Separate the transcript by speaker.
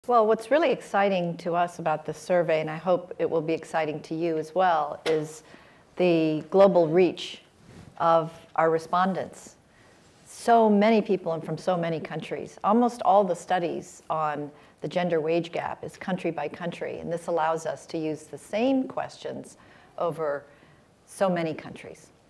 Speaker 1: Well, what's really exciting to us about this survey, and I hope it will be exciting to you as well, is the global reach of our respondents. So many people and from so many countries. Almost all the studies on the gender wage gap is country by country, and this allows us to use the same questions over so many countries.